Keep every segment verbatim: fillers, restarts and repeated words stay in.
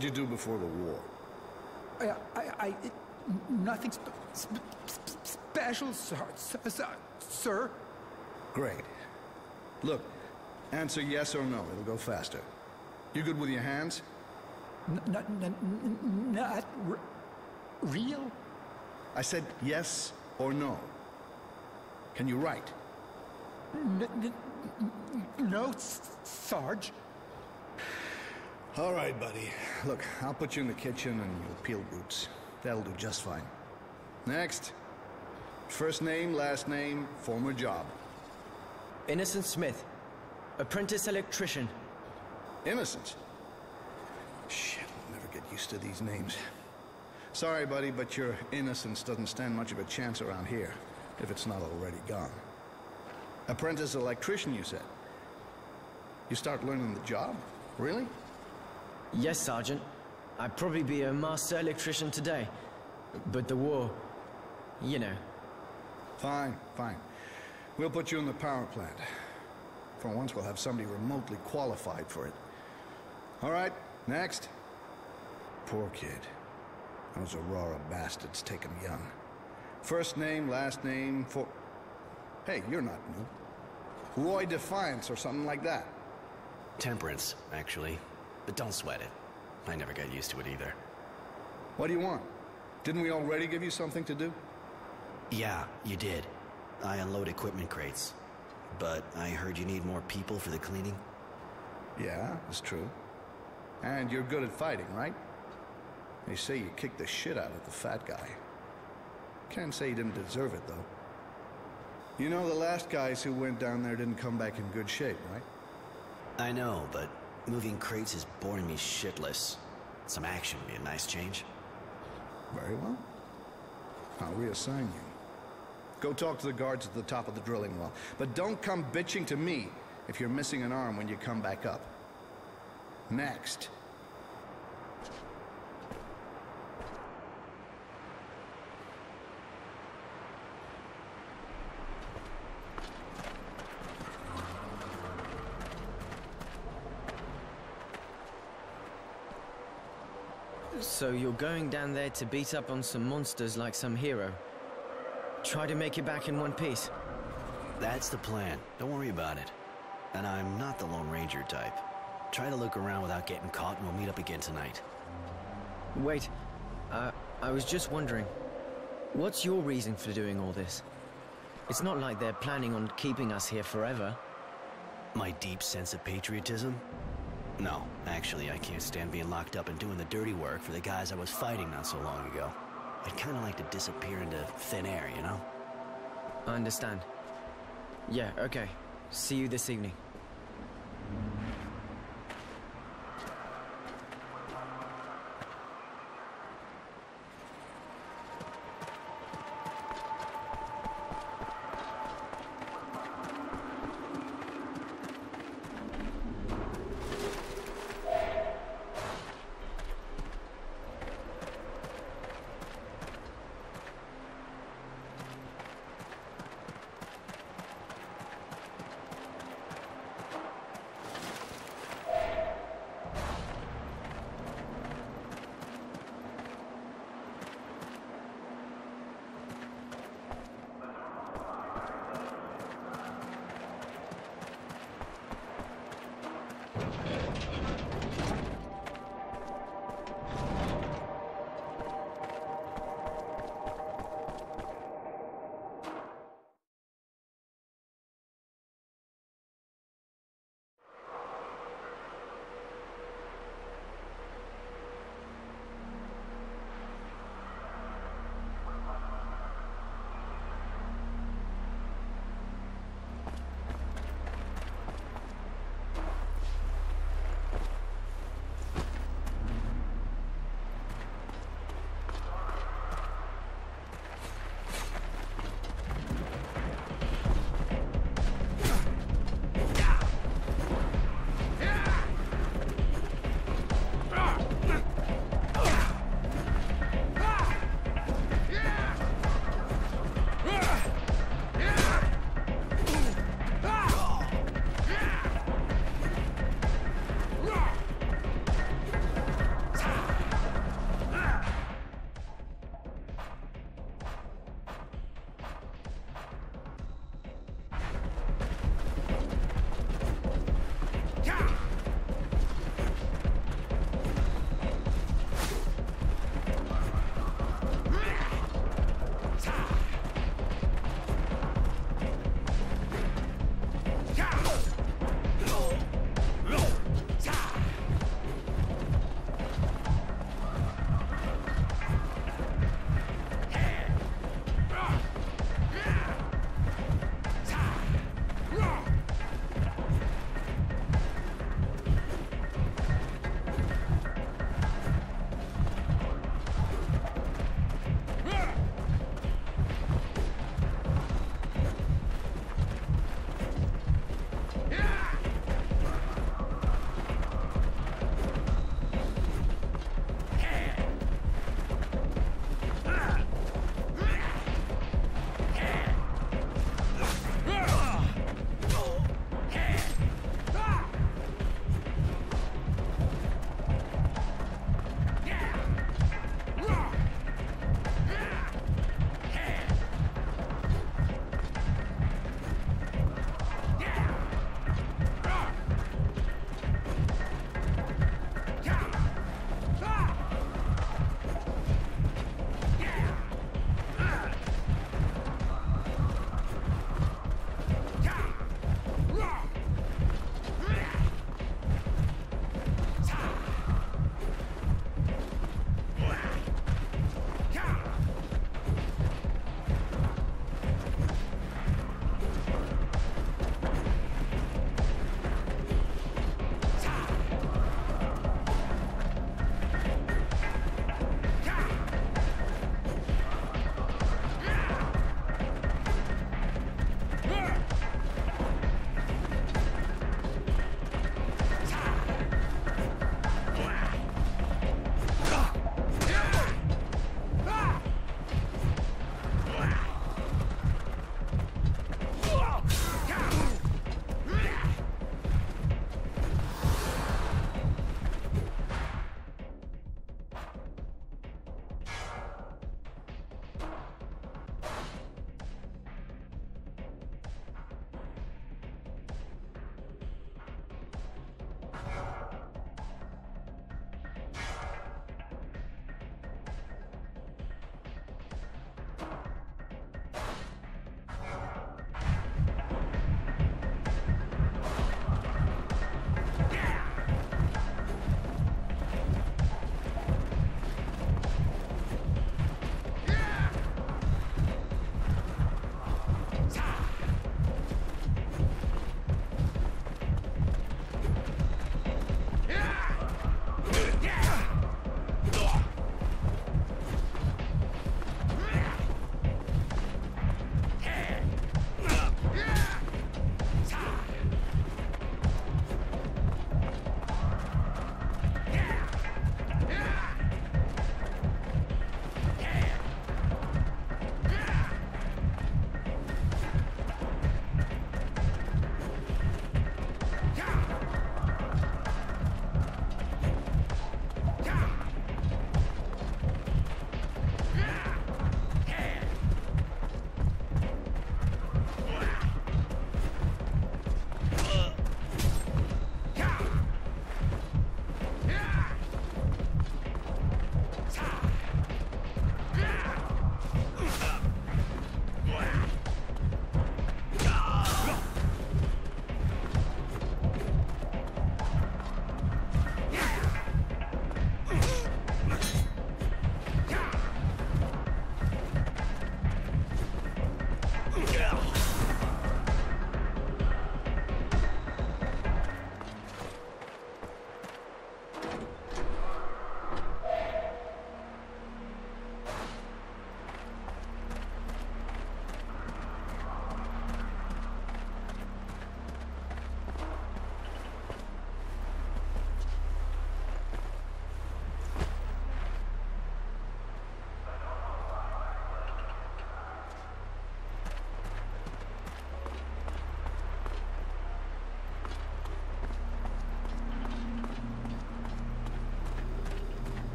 What'd you do before the war? I, I, I it, nothing sp sp sp special, sir, sir, sir. Great. Look, answer yes or no. It'll go faster. You good with your hands? N not, n not r real? I said yes or no. Can you write? N n no, Sarge. All right, buddy. Look, I'll put you in the kitchen and you'll peel roots. That'll do just fine. Next. First name, last name, former job. Innocent Smith. Apprentice electrician. Innocent? Shit, I'll never get used to these names. Sorry, buddy, but your innocence doesn't stand much of a chance around here, if it's not already gone. Apprentice electrician, you said? You start learning the job? Really? Yes, Sergeant. I'd probably be a master electrician today. But the war, you know. Fine, fine. We'll put you in the power plant. For once, we'll have somebody remotely qualified for it. All right, next. Poor kid. Those Aurora bastards take him young. First name, last name, for... Hey, you're not new. Roy Defiance or something like that. Temperance, actually. But don't sweat it. I never got used to it either. What do you want? Didn't we already give you something to do? Yeah, you did. I unload equipment crates. But I heard you need more people for the cleaning? Yeah, that's true. And you're good at fighting, right? They say you kicked the shit out of the fat guy. Can't say you didn't deserve it, though. You know the last guys who went down there didn't come back in good shape, right? I know, but moving crates is boring me shitless. Some action would be a nice change. Very well. I'll reassign you. Go talk to the guards at the top of the drilling well. But don't come bitching to me if you're missing an arm when you come back up. Next. So you're going down there to beat up on some monsters like some hero? Try to make it back in one piece? That's the plan. Don't worry about it. And I'm not the Lone Ranger type. Try to look around without getting caught and we'll meet up again tonight. Wait, uh, I was just wondering, what's your reason for doing all this? It's not like they're planning on keeping us here forever. My deep sense of patriotism? No, actually, I can't stand being locked up and doing the dirty work for the guys I was fighting not so long ago. I'd kind of like to disappear into thin air, you know? I understand. Yeah, okay. See you this evening.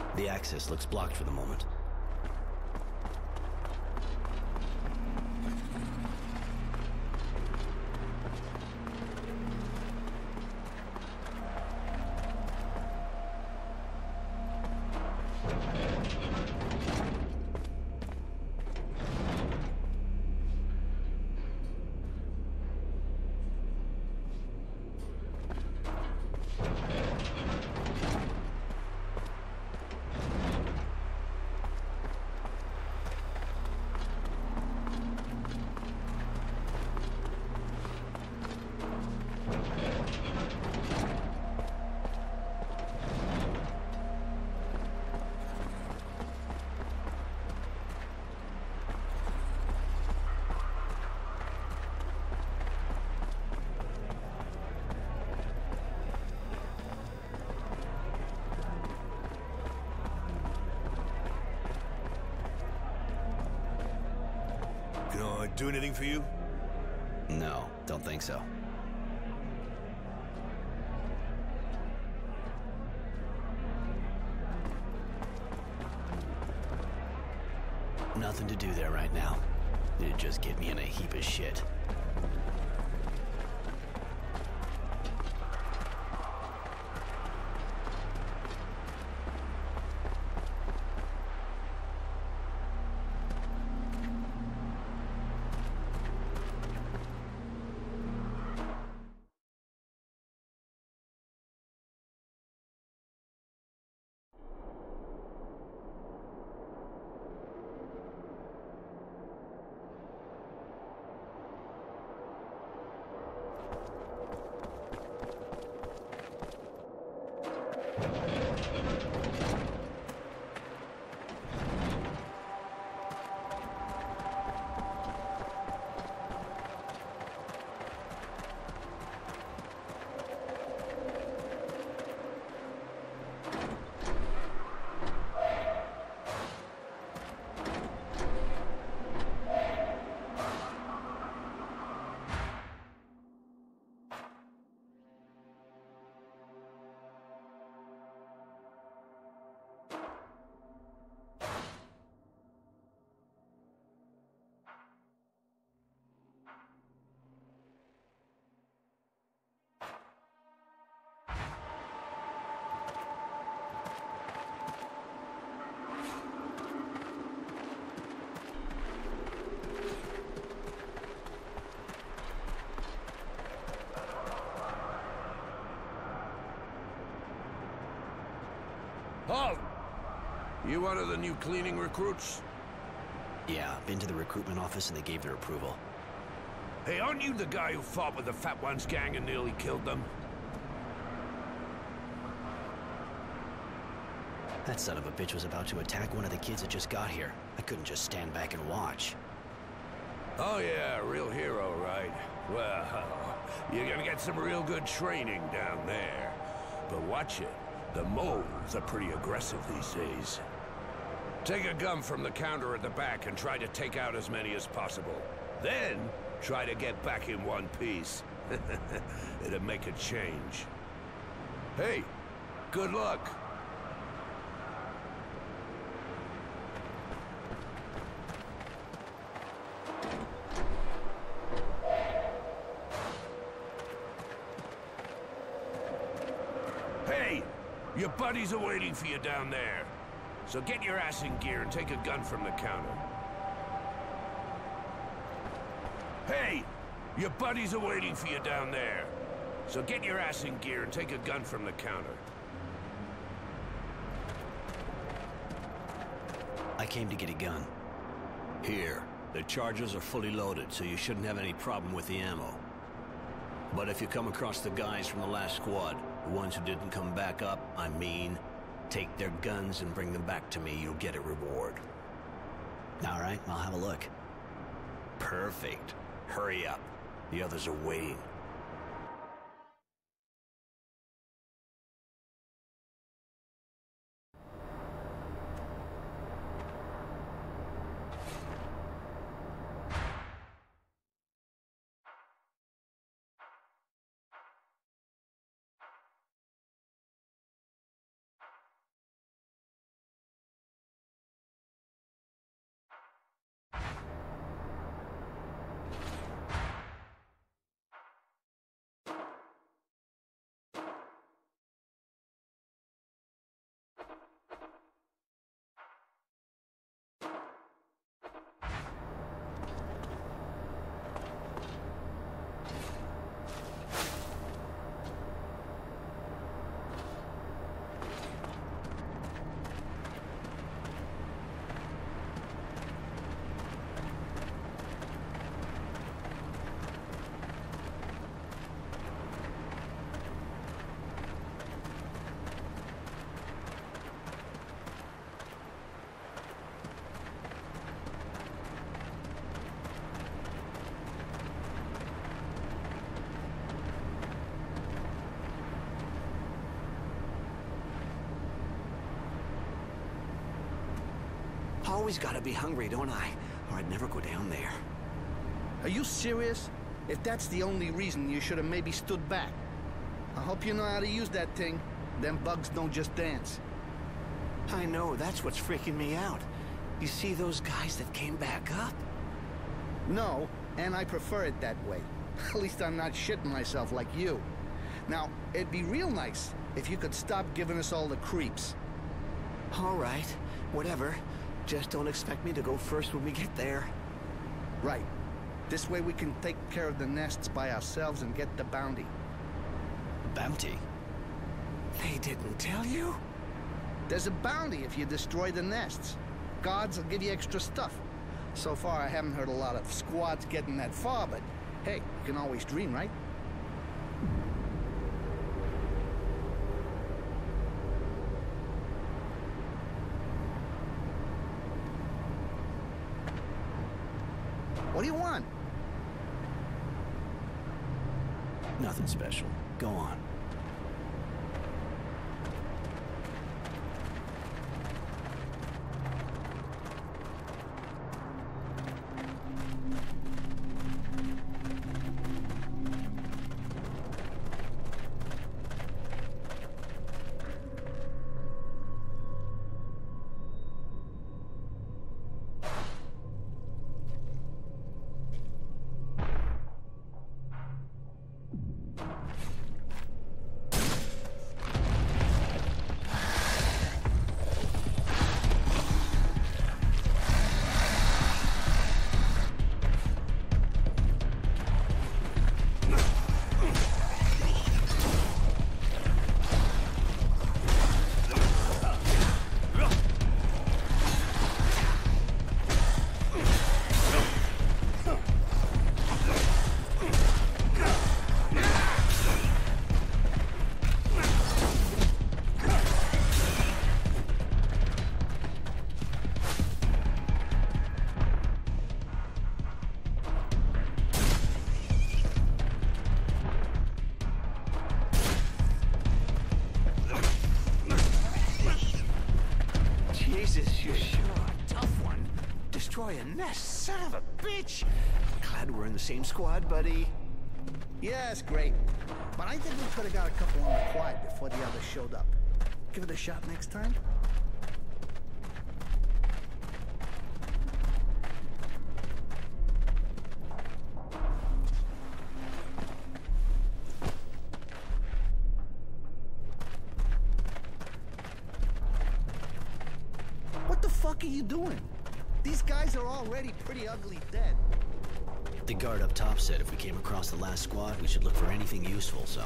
The access looks blocked for the moment. Can I do anything for you? No, don't think so. Nothing to do there right now. It'd just get me in a heap of shit. Halt! You one of the new cleaning recruits? Yeah, been to the recruitment office and they gave their approval. Hey, aren't you the guy who fought with the Fat One's gang and nearly killed them? That son of a bitch was about to attack one of the kids that just got here. I couldn't just stand back and watch. Oh yeah, real hero, right? Well, you're gonna get some real good training down there. But watch it. The moles are pretty aggressive these days. Take a gun from the counter at the back and try to take out as many as possible. Then, try to get back in one piece. It'll make a change. Hey, good luck. Hey, your buddies are waiting for you down there. So get your ass in gear and take a gun from the counter. Hey, your buddies are waiting for you down there. So get your ass in gear and take a gun from the counter. I came to get a gun. Here, the charges are fully loaded, so you shouldn't have any problem with the ammo. But if you come across the guys from the last squad, the ones who didn't come back up, I mean, take their guns and bring them back to me, you'll get a reward. All right, I'll have a look. Perfect. Hurry up. The others are waiting. always gotta be hungry, don't I? Or I'd never go down there. Are you serious? If that's the only reason, you should have maybe stood back. I hope you know how to use that thing. Them bugs don't just dance. I know, that's what's freaking me out. You see those guys that came back up? No, and I prefer it that way. At least I'm not shitting myself like you. Now, it'd be real nice if you could stop giving us all the creeps. All right, whatever. Just don't expect me to go first when we get there. Right. This way we can take care of the nests by ourselves and get the bounty. Bounty? They didn't tell you? There's a bounty if you destroy the nests. Guards will give you extra stuff. So far, I haven't heard a lot of squads getting that far, but hey, you can always dream, right? What do you want? Nothing special. Go on. A nest, son of a bitch! Glad we're in the same squad, buddy. Yes, great. But I think we could have got a couple on the quiet before the others showed up. Give it a shot next time. What the fuck are you doing? These guys are already pretty ugly dead. The guard up top said if we came across the last squad, we should look for anything useful, so...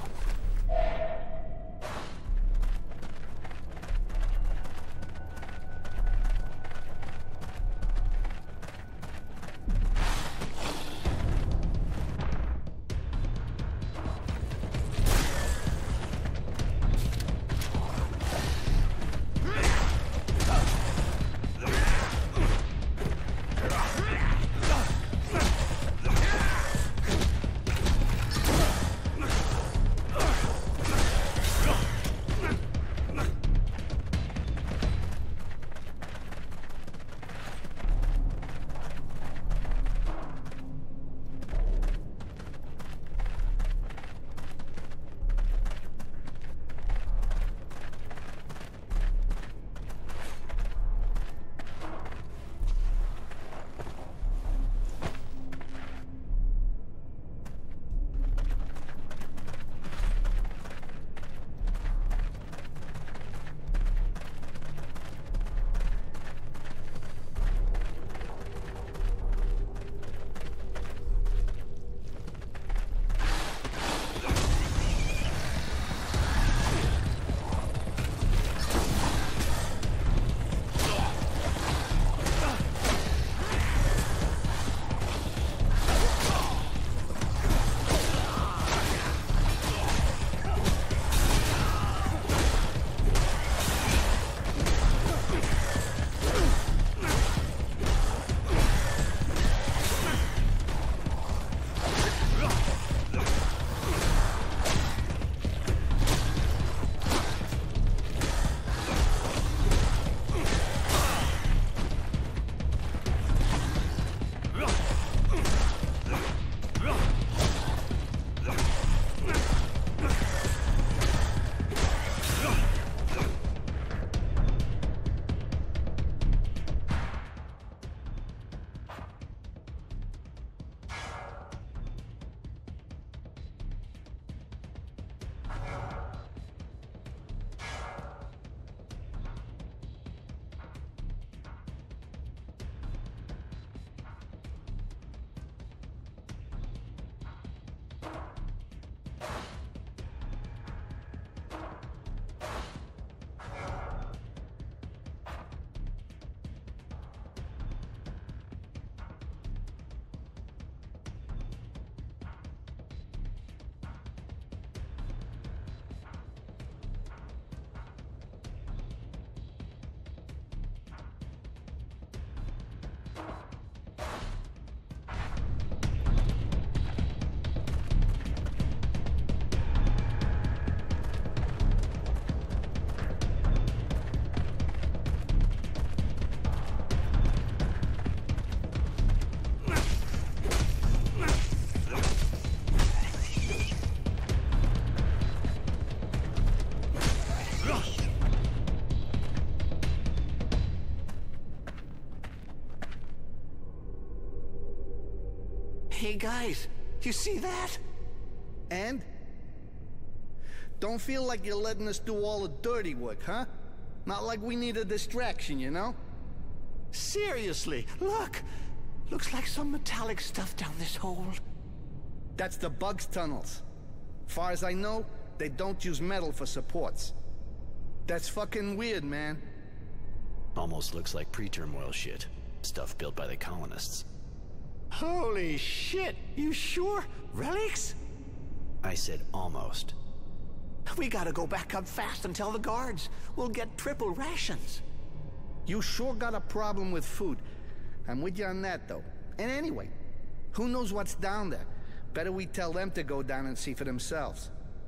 Hey guys, you see that? And? Don't feel like you're letting us do all the dirty work, huh? Not like we need a distraction, you know? Seriously, look! Looks like some metallic stuff down this hole. That's the Bugs tunnels. Far as I know, they don't use metal for supports. That's fucking weird, man. Almost looks like pre-turmoil shit. Stuff built by the colonists. Holy shit! You sure? Relics? I said almost. We gotta go back up fast and tell the guards. We'll get triple rations. You sure got a problem with food. I'm with you on that, though. And anyway, who knows what's down there? Better we tell them to go down and see for themselves.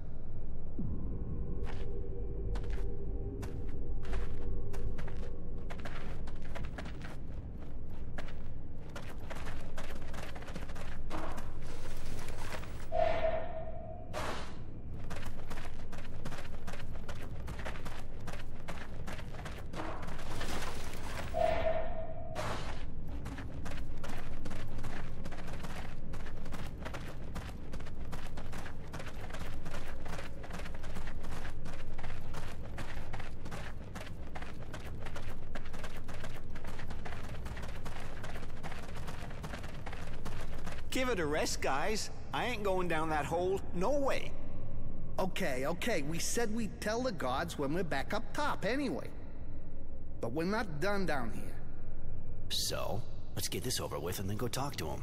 Give it a rest, guys. I ain't going down that hole. No way. Okay, okay, we said we'd tell the guards when we're back up top anyway. But we're not done down here. So, let's get this over with and then go talk to them.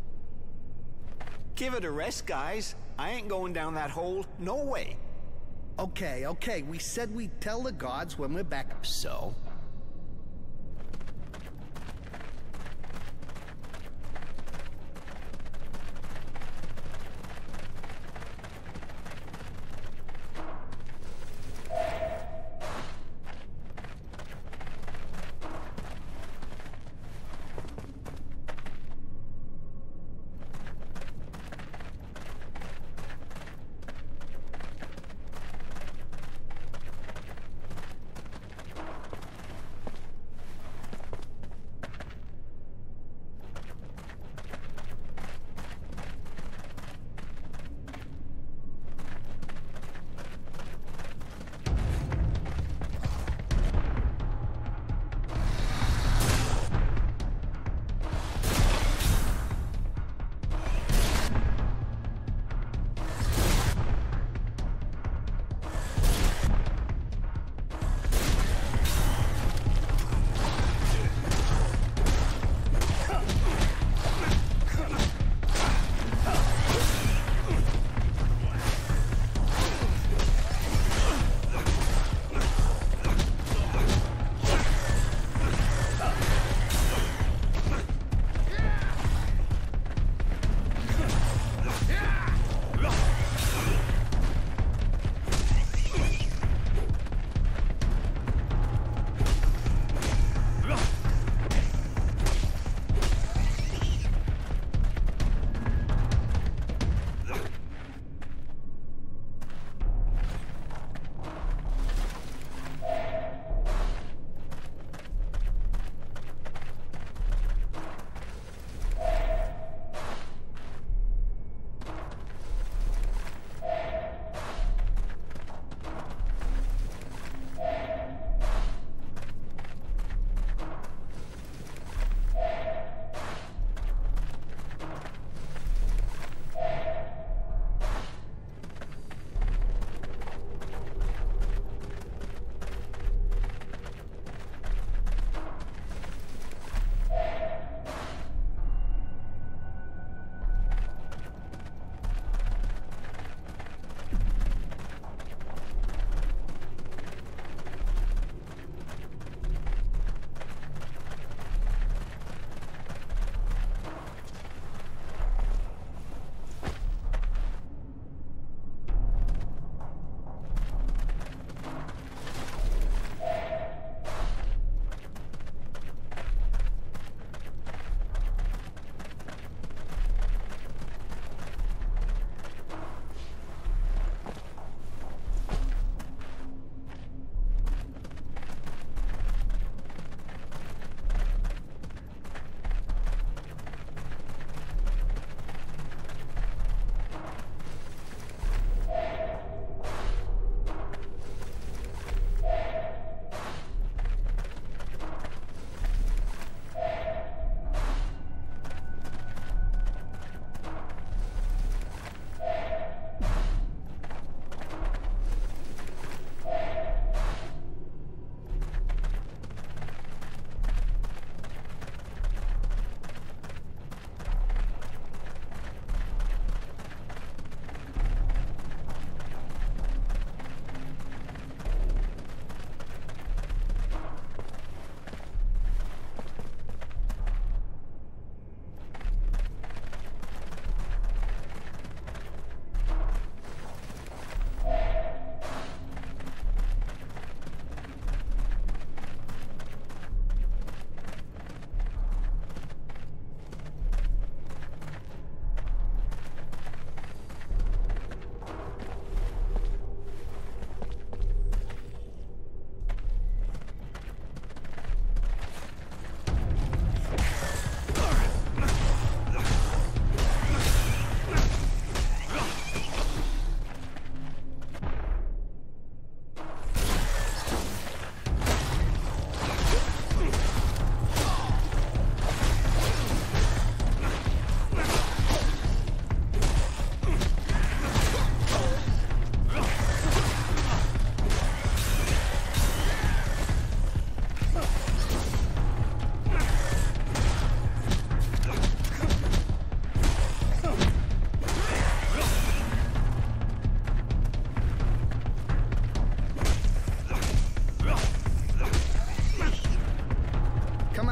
Give it a rest, guys. I ain't going down that hole. No way. Okay, okay, we said we'd tell the guards when we're back up. So?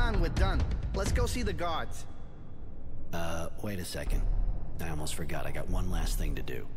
on, we're done. Let's go see the guards. Uh, wait a second. I almost forgot. I got one last thing to do.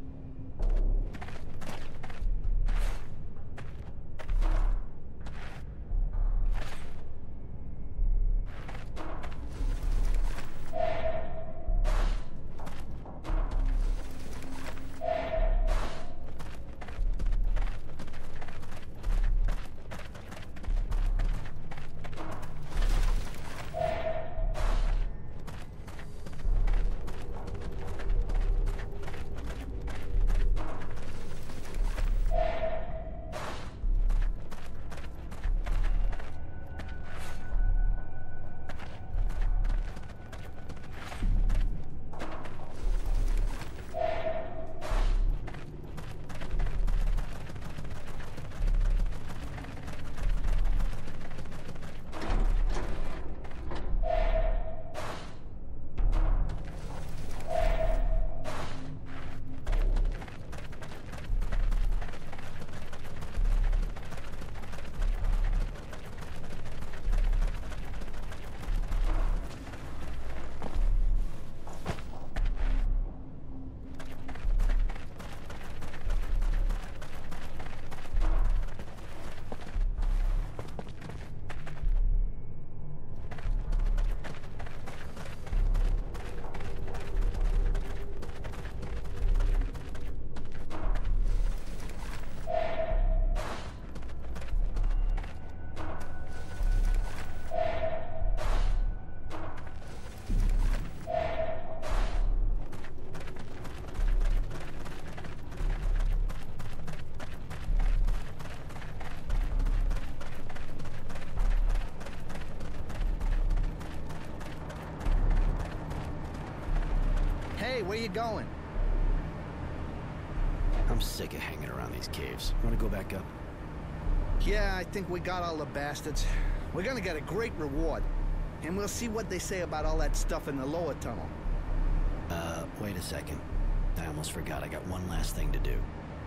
Hey, where you going? I'm sick of hanging around these caves. Want to go back up? Yeah, I think we got all the bastards. We're gonna get a great reward. And we'll see what they say about all that stuff in the lower tunnel. Uh, wait a second. I almost forgot. I got one last thing to do.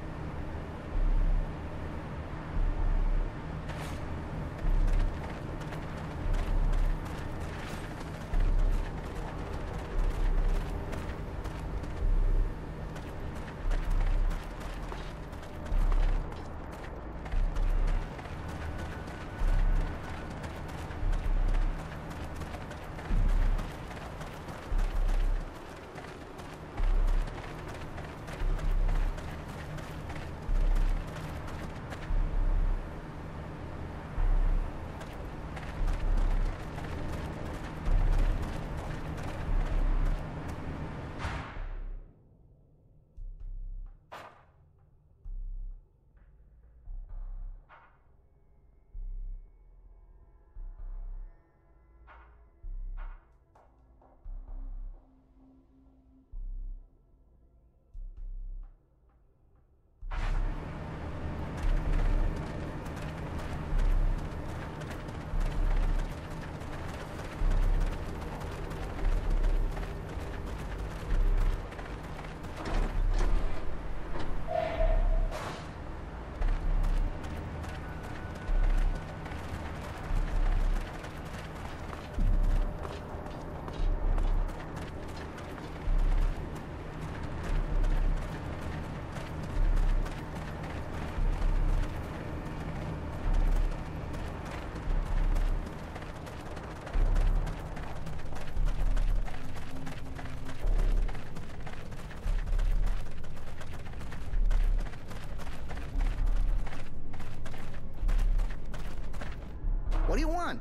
What do you want?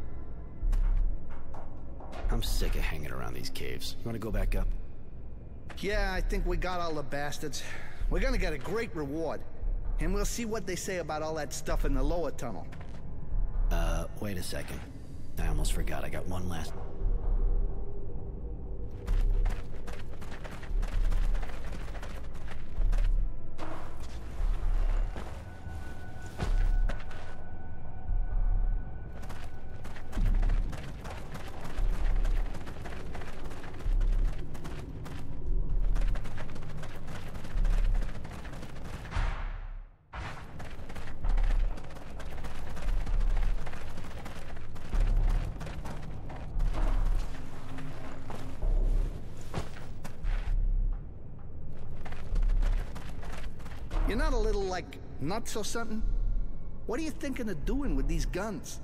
I'm sick of hanging around these caves. You want to go back up? Yeah, I think we got all the bastards. We're gonna get a great reward. And we'll see what they say about all that stuff in the lower tunnel. Uh, wait a second. I almost forgot. I got one last... You're not a little, like, nuts or something? What are you thinking of doing with these guns?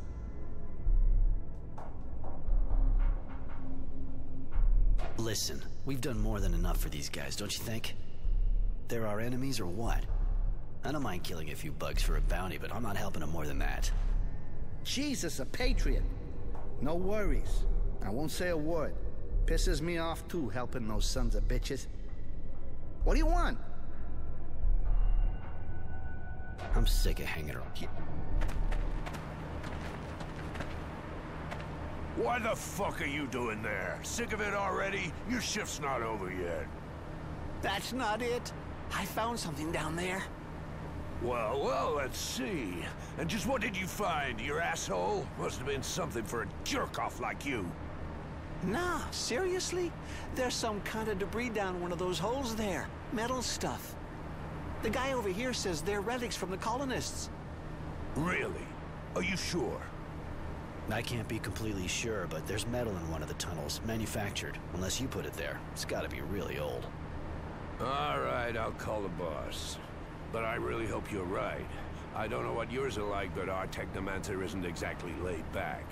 Listen, we've done more than enough for these guys, don't you think? They're our enemies or what? I don't mind killing a few bugs for a bounty, but I'm not helping them more than that. Jesus, a patriot. No worries. I won't say a word. Pisses me off too, helping those sons of bitches. What do you want? I'm sick of hanging around here. Why the fuck are you doing there? Sick of it already? Your shift's not over yet. That's not it. I found something down there. Well, well, let's see. And just what did you find, your asshole? Must have been something for a jerk-off like you. Nah, seriously? There's some kind of debris down one of those holes there. Metal stuff. The guy over here says they're relics from the colonists. Really? Are you sure? I can't be completely sure, but there's metal in one of the tunnels, manufactured. Unless you put it there. It's gotta be really old. All right, I'll call the boss. But I really hope you're right. I don't know what yours are like, but our technomancer isn't exactly laid back.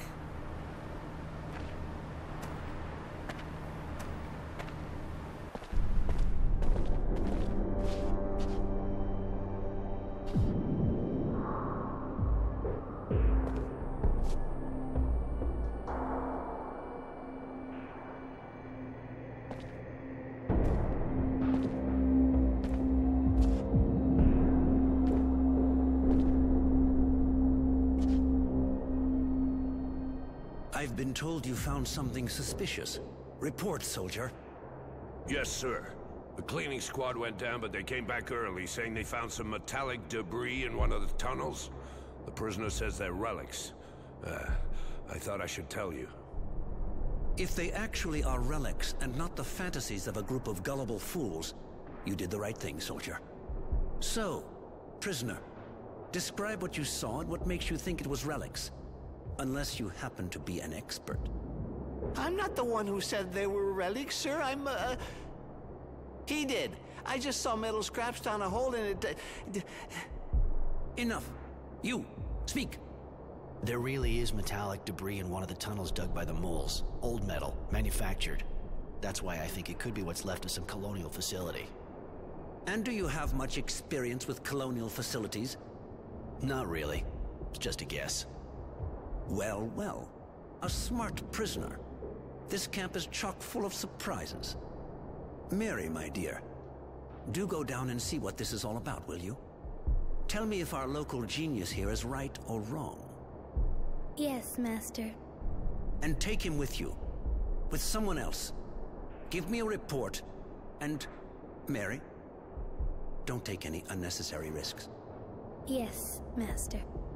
I've been told you found something suspicious. Report, soldier. Yes, sir. The cleaning squad went down, but they came back early, saying they found some metallic debris in one of the tunnels. The prisoner says they're relics. Uh, I thought I should tell you. If they actually are relics and not the fantasies of a group of gullible fools, you did the right thing, soldier. So, prisoner, describe what you saw and what makes you think it was relics. Unless you happen to be an expert. I'm not the one who said they were relics, sir. I'm, uh... He did. I just saw metal scraps down a hole in it. Uh... Enough. You, speak. There really is metallic debris in one of the tunnels dug by the moles. Old metal, manufactured. That's why I think it could be what's left of some colonial facility. And do you have much experience with colonial facilities? Not really. It's just a guess. Well, well. A smart prisoner. This camp is chock full of surprises. Mary, my dear, do go down and see what this is all about, will you? Tell me if our local genius here is right or wrong. Yes, Master. And take him with you. With someone else. Give me a report. And, Mary, don't take any unnecessary risks. Yes, Master.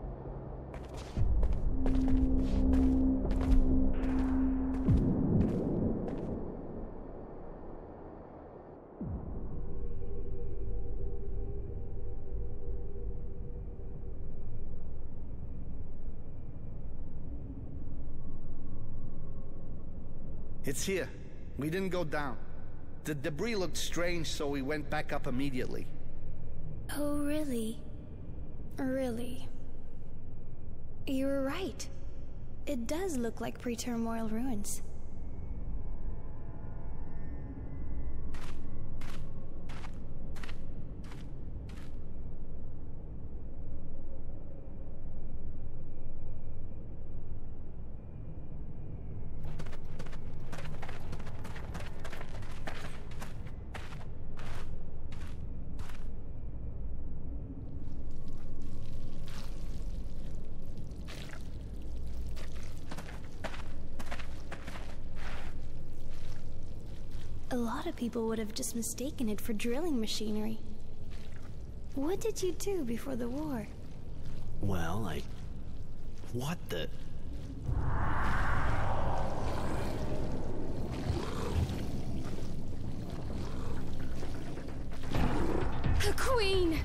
It's here. We didn't go down. The debris looked strange, so we went back up immediately. Oh, really? Really? You were right. It does look like pre-turmoil ruins. A lot of people would have just mistaken it for drilling machinery. What did you do before the war? Well, I... What the... The Queen!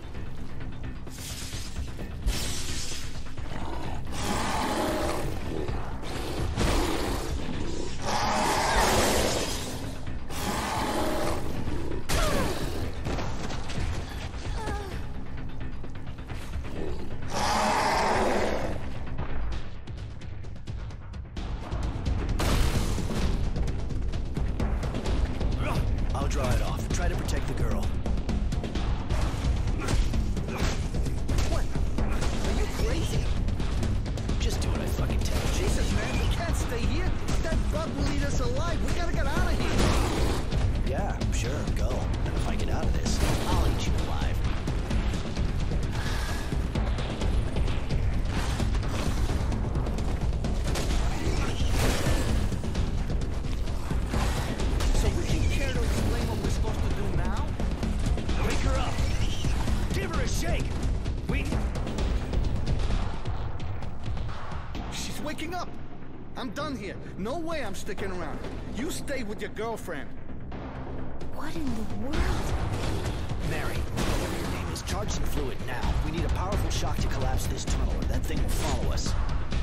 It's waking up! I'm done here. No way I'm sticking around. You stay with your girlfriend. What in the world? Mary, whatever your name is, charge some fluid now. We need a powerful shock to collapse this tunnel, or that thing will follow us.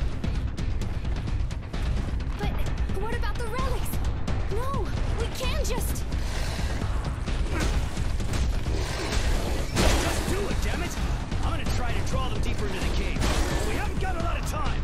But what about the relics? No, we can't just... Just do it, damn it! I'm gonna try to draw them deeper into the cave. We haven't got a lot of time!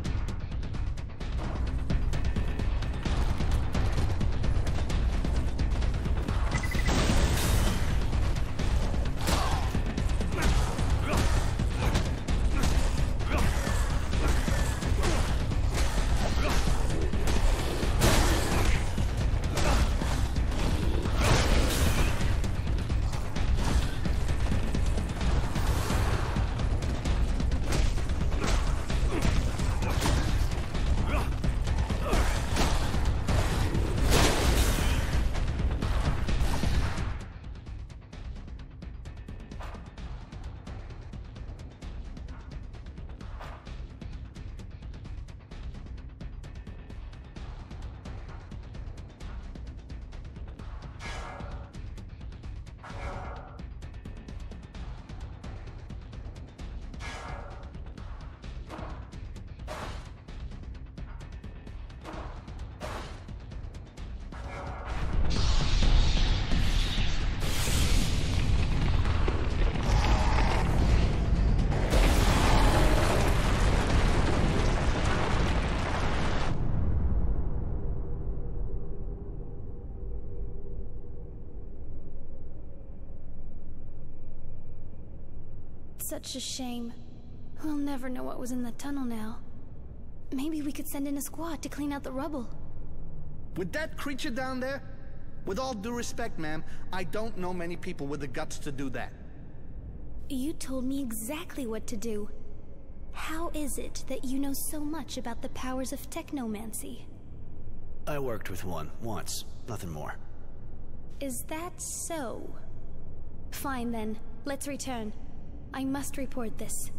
Such a shame. We'll never know what was in the tunnel now. Maybe we could send in a squad to clean out the rubble. With that creature down there? With all due respect, ma'am, I don't know many people with the guts to do that. You told me exactly what to do. How is it that you know so much about the powers of technomancy? I worked with one, once. Nothing more. Is that so? Fine then, let's return. I must report this.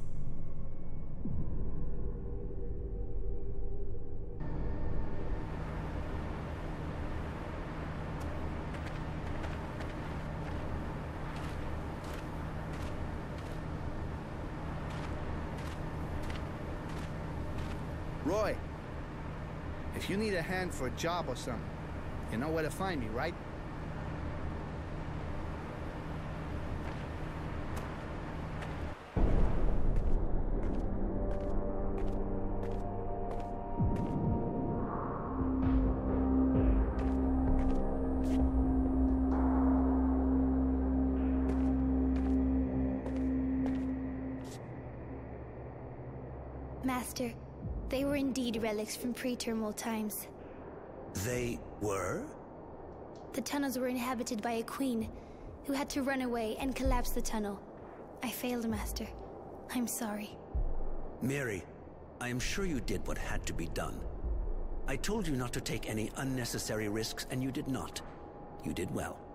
Roy, if you need a hand for a job or something, you know where to find me, right? Master, they were indeed relics from pre-terminal times. They were? The tunnels were inhabited by a queen who had to run away and collapse the tunnel. I failed, Master. I'm sorry. Mary, I am sure you did what had to be done. I told you not to take any unnecessary risks, and you did not. You did well.